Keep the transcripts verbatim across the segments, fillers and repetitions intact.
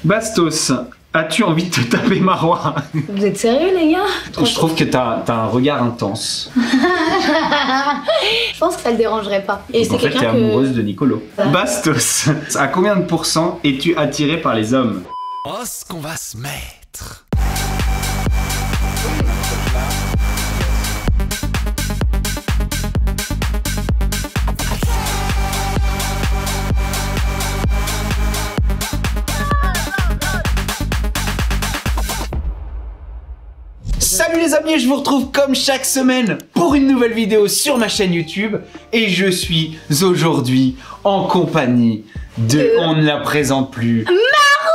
Bastos, as-tu envie de te taper Marwa? Vous êtes sérieux les gars? Je trouve que t'as as un regard intense. Je pense que ça le dérangerait pas. Et en fait, t'es que... amoureuse de Nicolo. Ah. Bastos, à combien de pourcents es-tu attiré par les hommes? Oh, ce qu'on va se mettre. Salut les amis, je vous retrouve comme chaque semaine pour une nouvelle vidéo sur ma chaîne YouTube. Et je suis aujourd'hui en compagnie de... Euh... On ne la présente plus... Marwa!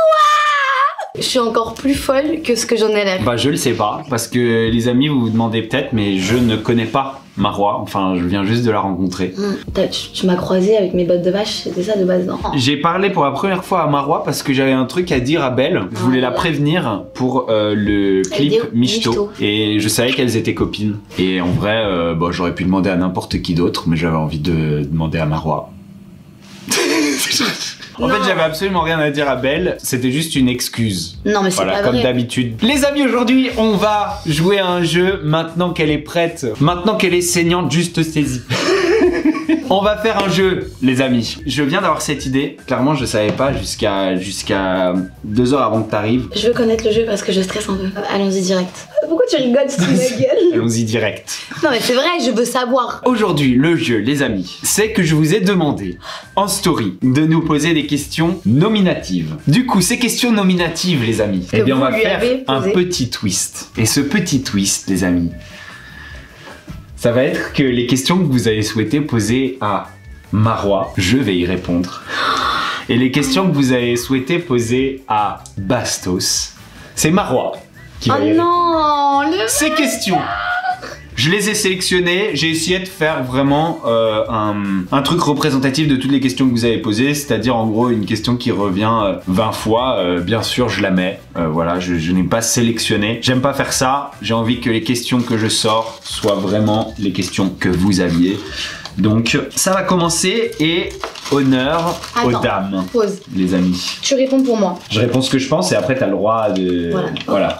Je suis encore plus folle que ce que j'en ai l'air. Bah je le sais pas, parce que les amis vous vous demandez peut-être, mais je ne connais pas Marwa, enfin je viens juste de la rencontrer. Mmh. Tu, tu m'as croisé avec mes bottes de vache, c'était ça de base, non? J'ai parlé pour la première fois à Marwa parce que j'avais un truc à dire à Belle. Je voulais ah, la prévenir pour euh, le clip Michto. Et je savais qu'elles étaient copines. Et en vrai, euh, bon, j'aurais pu demander à n'importe qui d'autre, mais j'avais envie de demander à Marwa. En non. fait, j'avais absolument rien à dire à Belle, c'était juste une excuse. Non, mais c'est voilà, pas comme vrai. d'habitude. Les amis, aujourd'hui, on va jouer à un jeu maintenant qu'elle est prête, maintenant qu'elle est saignante, juste saisie. On va faire un jeu, les amis. Je viens d'avoir cette idée. Clairement, je savais pas jusqu'à jusqu'à deux heures avant que t'arrives. Je veux connaître le jeu parce que je stresse un peu. Allons-y direct. Pourquoi tu rigoles, tu ma gueule? Allons-y direct. Non mais c'est vrai, je veux savoir. Aujourd'hui, le jeu, les amis, c'est que je vous ai demandé en story de nous poser des questions nominatives. Du coup, ces questions nominatives, les amis, eh bien, on va faire un petit twist. Et ce petit twist, les amis, ça va être que les questions que vous avez souhaité poser à Marwa, je vais y répondre. Et les questions que vous avez souhaité poser à Bastos, c'est Marwa qui va oh y répondre. Non, le... Ces questions, je les ai sélectionnées, j'ai essayé de faire vraiment euh, un, un truc représentatif de toutes les questions que vous avez posées, c'est-à-dire en gros une question qui revient euh, vingt fois, euh, bien sûr je la mets, euh, voilà, je, je n'ai pas sélectionné, j'aime pas faire ça, j'ai envie que les questions que je sors soient vraiment les questions que vous aviez. Donc ça va commencer et honneur Attends, aux dames, pause. Les amis. Tu réponds pour moi. Je réponds ce que je pense et après t'as le droit de... Voilà. voilà.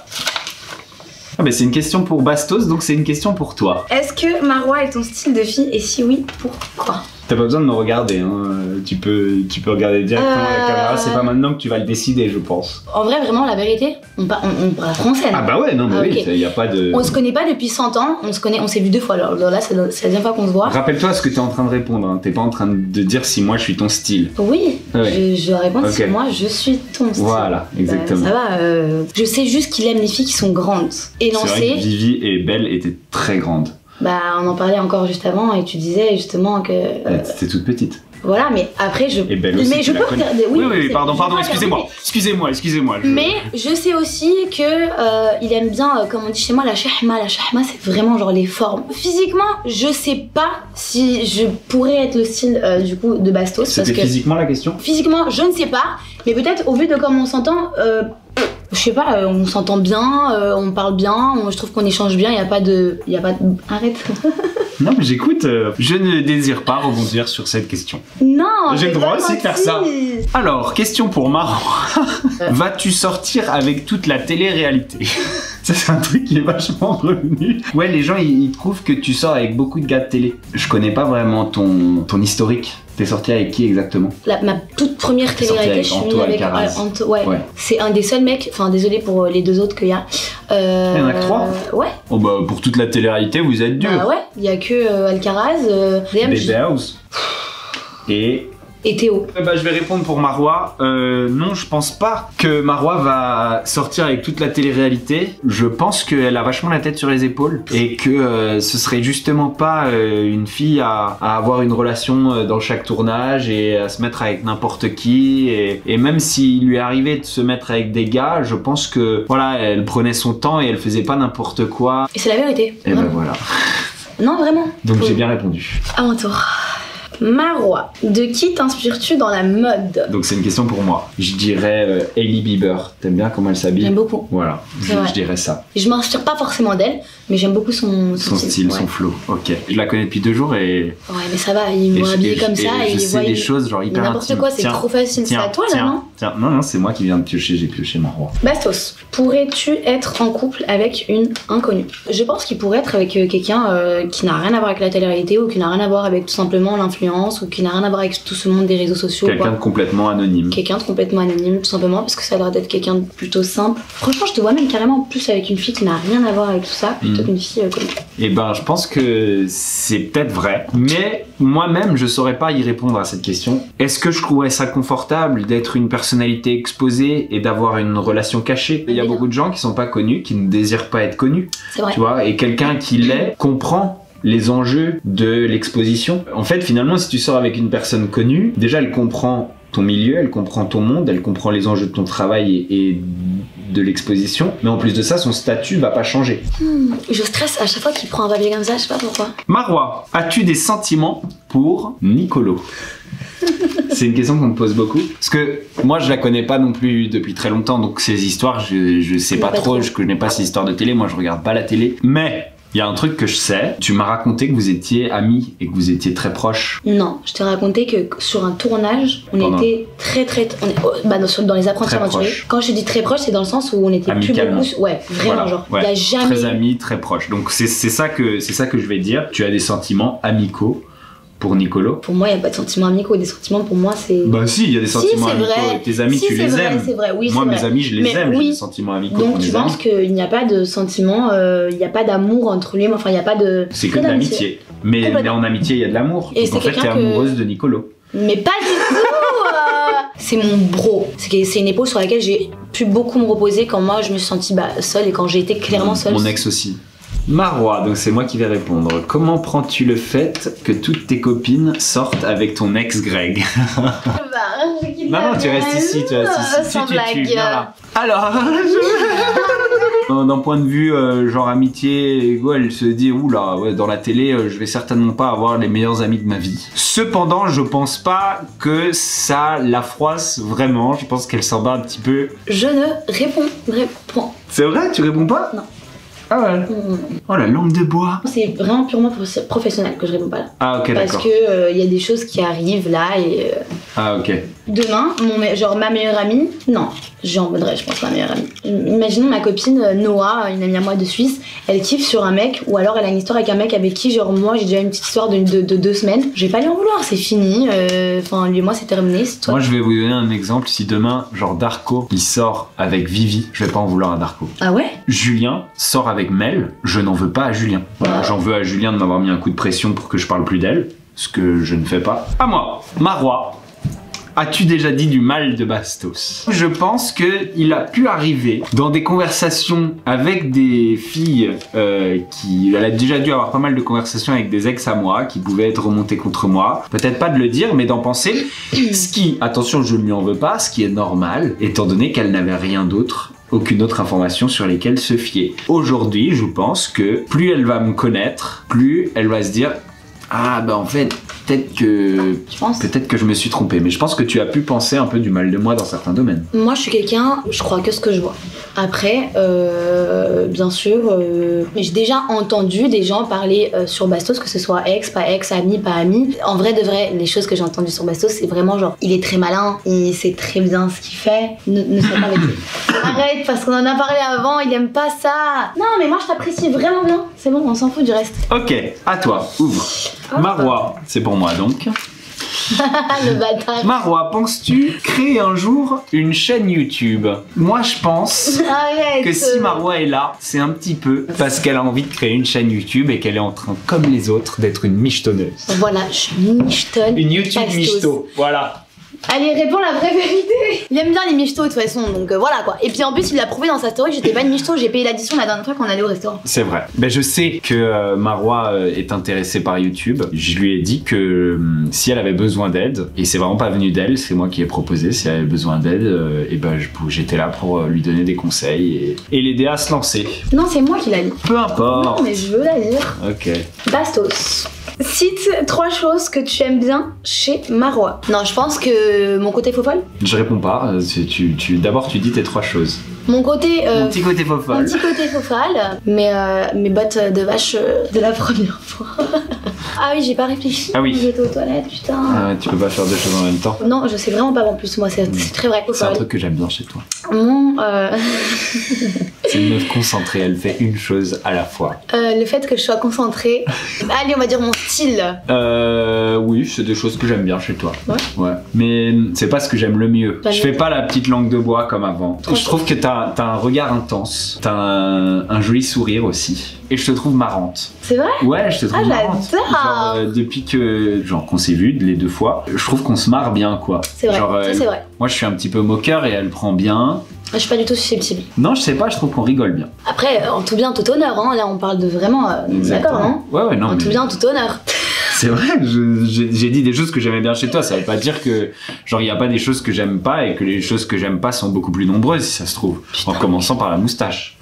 Ah bah c'est une question pour Bastos, donc c'est une question pour toi. Est-ce que Marwa est ton style de fille et si oui, pourquoi? T'as pas besoin de me regarder, hein. tu, peux, tu peux regarder directement euh... à la caméra, c'est pas maintenant que tu vas le décider je pense. En vrai vraiment la vérité, on, on, on parle français. Ah bah ouais, non mais ah, oui, okay. y a pas de... On se connaît pas depuis cent ans, on se connaît, on s'est vu deux fois, alors là c'est la deuxième fois qu'on se voit. Rappelle-toi ce que t'es en train de répondre, hein. T'es pas en train de dire si moi je suis ton style. Oui, ouais. je, je réponds okay. Si moi je suis ton style. Voilà, exactement. Bah, ça va, euh... je sais juste qu'il aime les filles qui sont grandes, élancées. C'est vrai que Vivi et Belle étaient très grandes. Bah on en parlait encore juste avant et tu disais justement que... Euh... T'étais toute petite. Voilà, mais après je... Et Belle aussi, mais je peux regarder... Oui, oui, oui, pardon, pardon, excusez-moi, excusez-moi, excusez-moi. Je... Mais je sais aussi que euh, il aime bien, euh, comme on dit chez moi, la shahma. La shahma, c'est vraiment genre les formes. Physiquement, je sais pas si je pourrais être le style euh, du coup de Bastos. C'était que... physiquement la question? Physiquement, je ne sais pas, mais peut-être au vu de comment on s'entend... Euh, je sais pas, euh, on s'entend bien, euh, on parle bien, on, je trouve qu'on échange bien, il y a pas de... Y a pas de... Arrête. Non mais j'écoute, euh, je ne désire pas rebondir sur cette question. Non, j'ai le droit aussi de faire ça. Alors, question pour Marwa. Vas-tu sortir avec toute la télé-réalité? Ça c'est un truc qui est vachement revenu. Ouais, les gens ils, ils trouvent que tu sors avec beaucoup de gars de télé. Je connais pas vraiment ton, ton historique. T'es sorti avec qui exactement? La, ma toute première télé-réalité, je suis venue avec euh, Anto. Ouais. ouais. C'est un des seuls mecs, enfin désolé pour les deux autres qu'il y a. Euh, il y en a que trois? Ouais. Oh bah pour toute la télé-réalité, vous êtes dur. Bah ouais, il y a que euh, Alcaraz, euh, Baby House et... Et Théo. Bah, je vais répondre pour Marwa. Euh, non, je pense pas que Marwa va sortir avec toute la télé-réalité. Je pense qu'elle a vachement la tête sur les épaules et que euh, ce serait justement pas euh, une fille à, à avoir une relation dans chaque tournage et à se mettre avec n'importe qui. Et, et même s'il lui arrivait de se mettre avec des gars, je pense que voilà, elle prenait son temps et elle faisait pas n'importe quoi. Et c'est la vérité. Et ben voilà. Non, vraiment. Donc j'ai bien répondu. À mon tour. Marwa, de qui t'inspires-tu dans la mode? Donc c'est une question pour moi. Je dirais euh, Hailey Bieber. T'aimes bien comment elle s'habille? J'aime beaucoup. Voilà, je, je dirais ça. Je m'inspire pas forcément d'elle, mais j'aime beaucoup son, son, son style, style ouais. son flow. Ok. Je la connais depuis deux jours et... Ouais, mais ça va, ils m'ont habillé comme ça et, et je ils sais des choses genre hyper n'importe quoi, c'est trop facile. C'est à toi tiens, là, non? Tiens, non, non, c'est moi qui viens de piocher, j'ai pioché Marwa. Bastos, pourrais-tu être en couple avec une inconnue? Je pense qu'il pourrait être avec quelqu'un euh, qui n'a rien à voir avec la télé-réalité ou qui n'a rien à voir avec tout simplement l'influence ou qui n'a rien à voir avec tout ce monde des réseaux sociaux. Quelqu'un de complètement anonyme. Quelqu'un de complètement anonyme, tout simplement parce que ça a l'air d'être quelqu'un de plutôt simple. Franchement, je te vois même carrément plus avec une fille qui n'a rien à voir avec tout ça plutôt mmh. qu'une fille euh, connue. Eh ben, je pense que c'est peut-être vrai, mais moi-même, je saurais pas y répondre à cette question. Est-ce que je trouverais ça confortable d'être une personnalité exposée et d'avoir une relation cachée? Il y a oui, beaucoup de gens qui sont pas connus, qui ne désirent pas être connus. C'est vrai. Tu vois, et quelqu'un qui l'est comprend les enjeux de l'exposition. En fait, finalement, si tu sors avec une personne connue, déjà, elle comprend ton milieu, elle comprend ton monde, elle comprend les enjeux de ton travail et, et de l'exposition, mais en plus de ça, son statut va pas changer. Hmm, je stresse à chaque fois qu'il prend un papier comme ça, je sais pas pourquoi. Marwa, as-tu des sentiments pour Nicolo? C'est une question qu'on me pose beaucoup. Parce que moi, je la connais pas non plus depuis très longtemps, donc ces histoires, je, je sais pas, pas trop, trop, je connais pas ces histoires de télé, moi je regarde pas la télé. Mais il y a un truc que je sais, tu m'as raconté que vous étiez amis et que vous étiez très proches. Non, je t'ai raconté que sur un tournage, on Pendant... était très très... On est, oh, bah, dans, dans les apprentis aventuriers. Quand je dis très proche, c'est dans le sens où on était amicalement. Plus beaucoup... Ouais, vraiment, voilà, genre, ouais. Il y a jamais... Très amis, très proches. Donc c'est ça, que, ça que je vais dire. Tu as des sentiments amicaux pour Nicolo? Pour moi, il n'y a pas de sentiments amicaux. Des sentiments, pour moi, c'est... Bah si, il y a des sentiments si, amicaux. Vrai. Tes amis, si, tu les vrai, aimes. C'est vrai, oui, moi, mes vrai. amis, je les mais aime. Oui. J'ai des sentiments amicaux Donc pour tu mes penses qu'il n'y a pas de sentiments, euh, il n'y a pas d'amour entre lui, enfin, il n'y a pas de... C'est que de l'amitié. Mais, mais en amitié, il y a de l'amour. Et en fait, t'es que... amoureuse de Nicolo. Mais pas du tout euh... C'est mon bro. C'est une épaule sur laquelle j'ai pu beaucoup me reposer quand moi, je me suis sentie bah, seule et quand j'ai été clairement seule. Mon ex aussi. Marwa, donc c'est moi qui vais répondre. Comment prends-tu le fait que toutes tes copines sortent avec ton ex Greg? Bah, non, non, tu restes ici, tu restes ici. Sans tu, blague. Tu, tu, viens là. Alors, d'un point de vue euh, genre amitié, ego, elle se dit oula, ouais, dans la télé, euh, je vais certainement pas avoir les meilleurs amis de ma vie. Cependant, je pense pas que ça la froisse vraiment. Je pense qu'elle s'en bat un petit peu. Je ne réponds, réponds. C'est vrai, tu réponds pas? Non. Ah ouais. Mmh. Oh la langue de bois. C'est vraiment purement professionnel que je réponds pas là. Ah ok, d'accord. Parce que il euh, y a des choses qui arrivent là et. Euh... Ah ok. Demain, mon, genre ma meilleure amie, non, j'en voudrais, je pense, ma meilleure amie. Imaginons ma copine Noah, une amie à moi de Suisse, elle kiffe sur un mec, ou alors elle a une histoire avec un mec avec qui, genre moi j'ai déjà une petite histoire de, de, de deux semaines. Je vais pas lui en vouloir, c'est fini. Enfin, euh, lui et moi c'est terminé. Toi. Moi je vais vous donner un exemple. Si demain, genre Darko, il sort avec Vivi, je vais pas en vouloir à Darko. Ah ouais? Julien sort avec Mel, je n'en veux pas à Julien. Voilà, j'en veux à Julien de m'avoir mis un coup de pression pour que je parle plus d'elle, ce que je ne fais pas. À moi, Marwa. As-tu déjà dit du mal de Bastos? Je pense qu'il a pu arriver dans des conversations avec des filles euh, qui... Elle a déjà dû avoir pas mal de conversations avec des ex à moi qui pouvaient être remontées contre moi. Peut-être pas de le dire, mais d'en penser. Ce qui, attention, je ne lui en veux pas, ce qui est normal, étant donné qu'elle n'avait rien d'autre, aucune autre information sur lesquelles se fier. Aujourd'hui, je pense que plus elle va me connaître, plus elle va se dire « Ah bah en fait... » Peut-être que, peut-être que je me suis trompée, mais je pense que tu as pu penser un peu du mal de moi dans certains domaines. Moi, je suis quelqu'un, je crois que ce que je vois. Après, euh, bien sûr, euh, j'ai déjà entendu des gens parler euh, sur Bastos, que ce soit ex, pas ex, ami, pas ami. En vrai de vrai, les choses que j'ai entendues sur Bastos, c'est vraiment genre, il est très malin, il sait très bien ce qu'il fait, ne, ne sois pas avec lui. Arrête, parce qu'on en a parlé avant, il aime pas ça. Non, mais moi, je t'apprécie vraiment bien. C'est bon, on s'en fout du reste. Ok, à toi, ouvre. Oh, Marwa, c'est pour moi donc. Le bâtard. Marwa, penses-tu créer un jour une chaîne YouTube? Moi je pense Arrête. que si Marwa est là, c'est un petit peu parce qu'elle a envie de créer une chaîne YouTube et qu'elle est en train, comme les autres, d'être une michetonneuse. Voilà, je michetonne. Une YouTube Bastos. Michto, voilà. Allez, réponds la vraie vérité. Il aime bien les michtos de toute façon, donc euh, voilà quoi. Et puis en plus, il l'a prouvé dans sa story que j'étais pas une michto, j'ai payé l'addition la dernière fois qu'on allait au restaurant. C'est vrai. Ben, je sais que euh, Marwa euh, est intéressée par YouTube. Je lui ai dit que euh, si elle avait besoin d'aide, et c'est vraiment pas venu d'elle, c'est moi qui ai proposé, si elle avait besoin d'aide, euh, et ben j'étais là pour euh, lui donner des conseils et, et l'aider à se lancer. Non, c'est moi qui l'a dit. Peu importe. Non, mais je veux la lire. Ok. Bastos. Cite trois choses que tu aimes bien chez Marois. Non, je pense que mon côté faux folle. Je réponds pas. Tu, tu, d'abord, tu dis tes trois choses. Mon côté. Euh, mon petit côté faux folle. Mon petit côté faux folle. Mes, euh, mes bottes de vache euh, de la première fois. Ah oui, j'ai pas réfléchi. Ah oui. J'étais aux toilettes, putain. Ah, tu peux pas faire deux choses en même temps. Non, je sais vraiment pas en plus, moi, c'est mmh. très vrai. C'est un truc que j'aime bien chez toi. Mon. Euh... C'est une meuf concentrée, elle fait une chose à la fois. Euh, le fait que je sois concentrée. Allez, on va dire mon style. Euh. Oui, c'est des choses que j'aime bien chez toi. Ouais. Ouais. Mais c'est pas ce que j'aime le mieux. Pas je mieux. fais pas la petite langue de bois comme avant. Trop je trouve que t'as as un regard intense. T'as un, un joli sourire aussi. Et je te trouve marrante. C'est vrai? Ouais, je te trouve ah, marrante. Genre, euh, depuis que, genre, qu'on s'est vu les deux fois, je trouve qu'on se marre bien, quoi. C'est vrai, genre, euh, ça c'est vrai. Moi, je suis un petit peu moqueur et elle prend bien. Je suis pas du tout susceptible. Non, je sais pas, je trouve qu'on rigole bien. Après, en tout bien, tout honneur, hein. Là, on parle de vraiment... Euh, d'accord, non? Ouais, ouais, non. En mais... tout bien, tout honneur. C'est vrai, j'ai dit des choses que j'aimais bien chez toi, ça veut pas dire que, genre, il y a pas des choses que j'aime pas et que les choses que j'aime pas sont beaucoup plus nombreuses, si ça se trouve. Putain, en commençant par la moustache.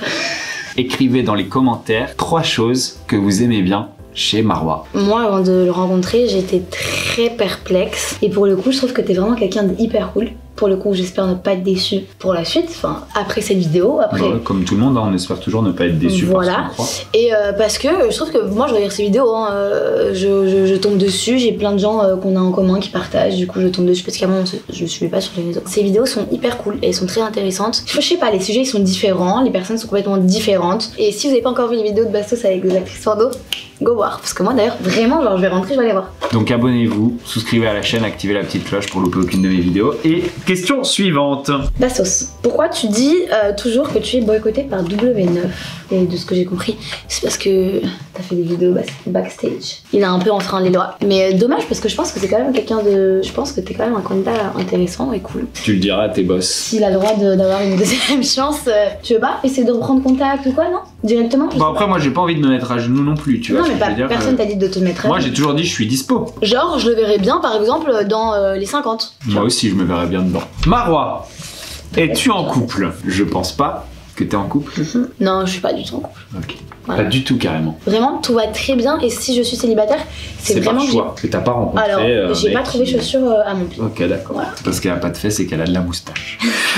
Écrivez dans les commentaires trois choses que vous aimez bien chez Marois. Moi, avant de le rencontrer, j'étais très perplexe. Et pour le coup, je trouve que t'es vraiment quelqu'un d'hyper cool. Pour le coup, j'espère ne pas être déçue pour la suite. Enfin, après cette vidéo, après... Ouais, comme tout le monde, hein, on espère toujours ne pas être déçu. Voilà. Et euh, parce que je trouve que moi, je regarde ces vidéos, hein, euh, je, je, je tombe dessus. J'ai plein de gens euh, qu'on a en commun qui partagent. Du coup, je tombe dessus parce qu'avant, je ne suivais pas sur les réseaux. Ces vidéos sont hyper cool et elles sont très intéressantes. Je sais pas, les sujets ils sont différents, les personnes sont complètement différentes. Et si vous n'avez pas encore vu les vidéos de Bastos avec des actrices Sordo, go voir. Parce que moi, d'ailleurs, vraiment, genre, je vais rentrer, je vais aller voir. Donc abonnez-vous, souscrivez à la chaîne, activez la petite cloche pour louper aucune de mes vidéos. Et question suivante. Bastos, pourquoi tu dis euh, toujours que tu es boycotté par W neuf? Et de ce que j'ai compris, c'est parce que t'as fait des vidéos backstage. Il a un peu enfreint les lois. Mais euh, dommage parce que je pense que c'est quand même quelqu'un de... Je pense que t'es quand même un candidat intéressant et cool. Tu le diras à tes boss. S'il a le droit d'avoir une deuxième chance, euh, tu veux pas essayer de reprendre contact ou quoi, non? Directement? Bon après moi j'ai pas envie de me mettre à genoux non plus, tu vois. Non mais pas, personne t'a dit de te mettre à genoux. Moi j'ai toujours dit je suis dispo. Genre je le verrais bien par exemple dans euh, les cinquante. Moi aussi je me verrais bien dedans. Marois, es-tu en couple? Je pense pas que t'es en couple. Mm-hmm. Non, je suis pas du tout en couple. Ok. Voilà. Pas du tout carrément. Vraiment, tout va très bien et si je suis célibataire, c'est vraiment par choix que t'as pas rencontré. Alors, euh, j'ai pas trouvé qui... chaussures euh, à mon pied. Ok, d'accord. Voilà. Parce qu'elle a pas de fesses et qu'elle a de la moustache.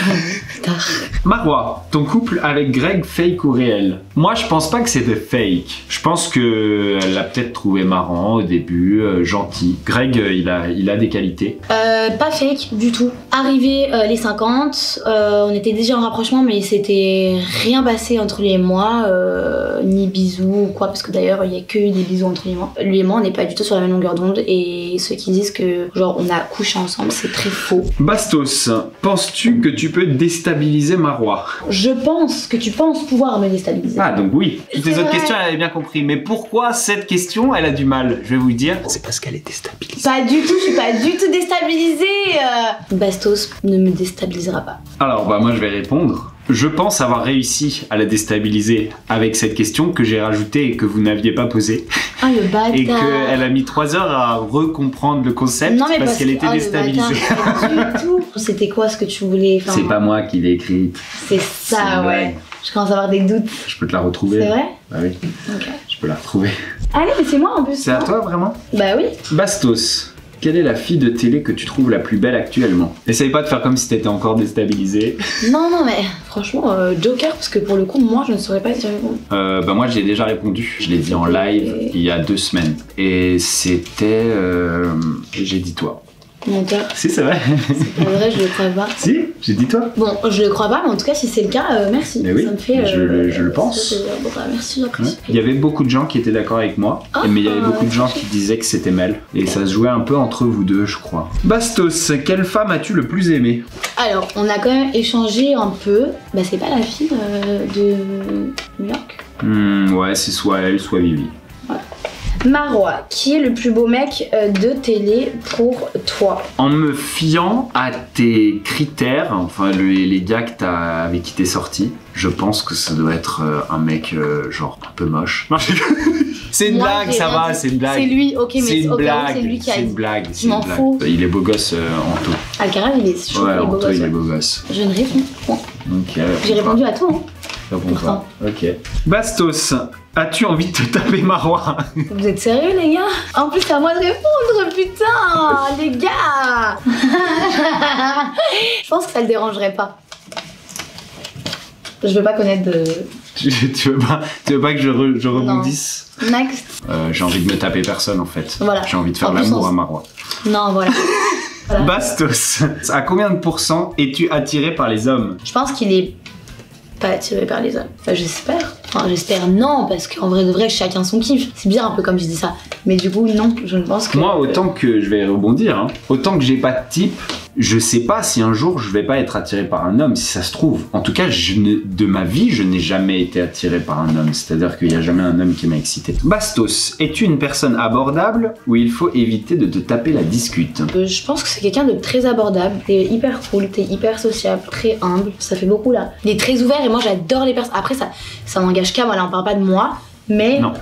Tard. Marois, ton couple avec Greg, fake ou réel? Moi, je pense pas que c'était fake. Je pense que elle l'a peut-être trouvé marrant au début, euh, gentil. Greg, euh, il a, il a des qualités. Euh, pas fake du tout. Arrivé euh, les cinquante, euh, on était déjà en rapprochement, mais c'était rien passé entre lui et moi, euh, ni bisous ou quoi, parce que d'ailleurs, il y a que des bisous entre lui et moi. Lui et moi, on n'est pas du tout sur la même longueur d'onde, et ceux qui disent que genre on a couché ensemble, c'est très faux. Bastos, penses-tu que tu peux déstabiliser Marois? Je pense que tu penses pouvoir me déstabiliser. Ah donc oui. Toutes les autres vrai. questions, elle avait bien compris. Mais pourquoi cette question, elle a du mal? Je vais vous dire, c'est parce qu'elle est déstabilisée. Pas du tout, je suis pas du tout déstabilisée. Euh... Bastos ne me déstabilisera pas. Alors bah moi je vais répondre. Je pense avoir réussi à la déstabiliser avec cette question que j'ai rajoutée et que vous n'aviez pas posée. Oh le bâtard. Et qu'elle a mis trois heures à recomprendre le concept non, mais parce, parce qu'elle était oh, déstabilisée. Pas du tout. C'était quoi ce que tu voulais enfin, c'est pas moi qui l'ai écrite. C'est ça, ouais. Je commence à avoir des doutes. Je peux te la retrouver. C'est vrai? Bah oui. Ok. Je peux la retrouver. Allez, mais c'est moi en plus. C'est à toi vraiment? Bah oui. Bastos. Quelle est la fille de télé que tu trouves la plus belle actuellement? Essaye pas de faire comme si t'étais encore déstabilisée. Non, non, mais franchement, euh, Joker, parce que pour le coup, moi, je ne saurais pas si j'avais répondu. Euh, bah moi, j'ai déjà répondu. Je l'ai dit en live Et... il y a deux semaines. Et c'était... Euh... J'ai dit toi. Menteur. Si, c'est vrai. C'est pas vrai, je le crois pas. Si, j'ai dit toi. Bon, je le crois pas, mais en tout cas, si c'est le cas, euh, merci. Mais oui, ça me fait, je, euh, je le pense. Bon, bah, merci, j'apprécie. Ouais. Il y avait beaucoup de gens qui étaient d'accord avec moi, oh, mais il y avait beaucoup de gens qui disaient que c'était Mel. Et ça se jouait un peu entre vous deux, je crois. Bastos, quelle femme as-tu le plus aimé? Alors, on a quand même échangé un peu. Bah, c'est pas la fille euh, de New York? Mmh, ouais, c'est soit elle, soit Vivi. Voilà. Marois, qui est le plus beau mec de télé pour toi? En me fiant à tes critères, enfin les, les gars que t'as, avec qui t'es sorti, je pense que ça doit être euh, un mec euh, genre un peu moche. C'est une Moi, blague, ça va, c'est une blague. C'est lui, ok, mais c'est une okay, blague. C'est lui qui a C'est dit. une blague. Je m'en fous. Il est beau gosse, euh, Anto. Alcaraz, il est chaud, ouais, il est beau Anto, gosse. il est beau gosse. Je ne réponds pas. Okay, J'ai répondu à toi. Hein. répond Pourtant. pas. Ok. Bastos, as-tu envie de te taper Marwa? Vous êtes sérieux les gars? En plus c'est à moi de répondre, putain les gars. Je pense que ça le dérangerait pas. Je veux pas connaître de... tu, tu, veux pas, tu veux pas que je, re, je rebondisse? Non. Next. Euh, j'ai envie de me taper personne en fait. Voilà. J'ai envie de faire En plus, l'amour on... à Marwa. Non, voilà. Voilà. Bastos, à combien de pourcents es-tu attiré par les hommes? Je pense qu'il est pas attiré par les hommes. Enfin, j'espère. Enfin, j'espère non, parce qu'en vrai de vrai, chacun son kiff. C'est bien un peu comme je dis ça. Mais du coup, non, je ne pense que... Moi, autant que je vais rebondir, hein, autant que j'ai pas de type, je sais pas si un jour je vais pas être attiré par un homme, si ça se trouve. En tout cas, je ne, de ma vie, je n'ai jamais été attiré par un homme. C'est-à-dire qu'il n'y a jamais un homme qui m'a excité. Bastos, es-tu une personne abordable ou il faut éviter de te taper la discute? euh, Je pense que c'est quelqu'un de très abordable. T'es hyper cool, t'es hyper sociable, très humble. Ça fait beaucoup là. Il est très ouvert et moi j'adore les personnes. Après, ça, ça n'engage qu'à moi, là on parle pas de moi. Mais... Non.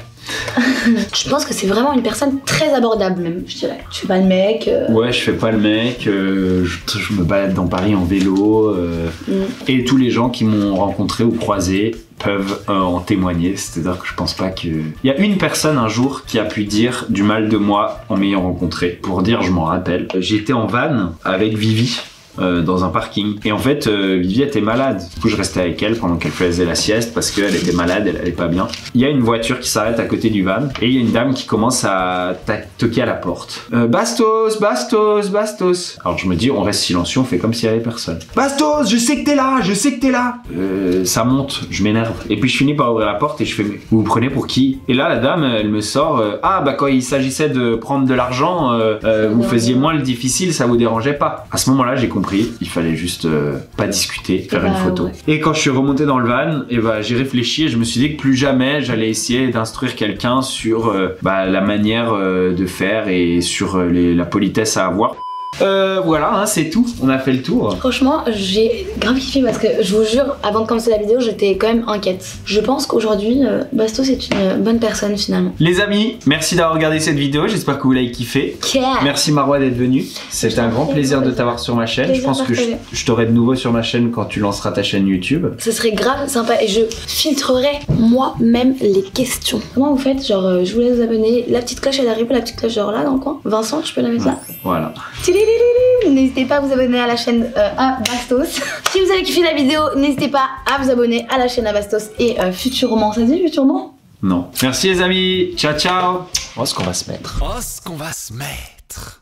Je pense que c'est vraiment une personne très abordable même, je dirais. Tu fais pas le mec. Euh... Ouais, je fais pas le mec, euh, je, je me balade dans Paris en vélo, euh, mm. et tous les gens qui m'ont rencontré ou croisé peuvent euh, en témoigner, c'est-à-dire que je pense pas que... Il y a une personne un jour qui a pu dire du mal de moi en m'ayant rencontré, pour dire, je m'en rappelle. J'étais en van avec Vivi. Euh, dans un parking et en fait euh, Vivi était malade, du coup je restais avec elle pendant qu'elle faisait la sieste parce qu'elle était malade, elle allait pas bien. Il y a une voiture qui s'arrête à côté du van et il y a une dame qui commence à toquer à la porte. euh, Bastos, Bastos, Bastos. Alors je me dis on reste silencieux, on fait comme s'il y avait personne. Bastos, je sais que t'es là, je sais que t'es là. euh, ça monte, je m'énerve et puis je finis par ouvrir la porte et je fais mais vous vous prenez pour qui? Et là la dame elle me sort euh, ah bah quand il s'agissait de prendre de l'argent euh, euh, vous faisiez moins le difficile, ça vous dérangeait pas. À ce moment là j'ai compris il fallait juste euh, pas discuter, faire bah, une photo. Ouais. Et quand je suis remonté dans le van, et bah, j'ai réfléchi et je me suis dit que plus jamais j'allais essayer d'instruire quelqu'un sur euh, bah, la manière euh, de faire et sur euh, les, la politesse à avoir. Euh, voilà, hein, c'est tout, on a fait le tour. Franchement, j'ai grave kiffé parce que je vous jure, avant de commencer la vidéo, j'étais quand même inquiète. Je pense qu'aujourd'hui, euh, Bastos est une bonne personne finalement. Les amis, merci d'avoir regardé cette vidéo, j'espère que vous l'avez kiffé. Yeah. Merci Marwa d'être venue, c'était un grand plaisir de t'avoir sur ma chaîne. Je pense que je, je t'aurai de nouveau sur ma chaîne quand tu lanceras ta chaîne YouTube. Ce serait grave sympa et je filtrerai moi-même les questions. Comment vous faites? Genre, euh, je vous laisse vous abonner. La petite cloche, elle arrive, la petite cloche genre là dans le coin. Vincent, tu peux la mettre là? Voilà. N'hésitez pas à vous abonner à la chaîne euh, à Bastos. Si vous avez kiffé la vidéo, n'hésitez pas à vous abonner à la chaîne à Bastos et euh, futurement. Ça se dit futurement? Non. Merci les amis. Ciao ciao. Oh ce qu'on va se mettre. Oh ce qu'on va se mettre.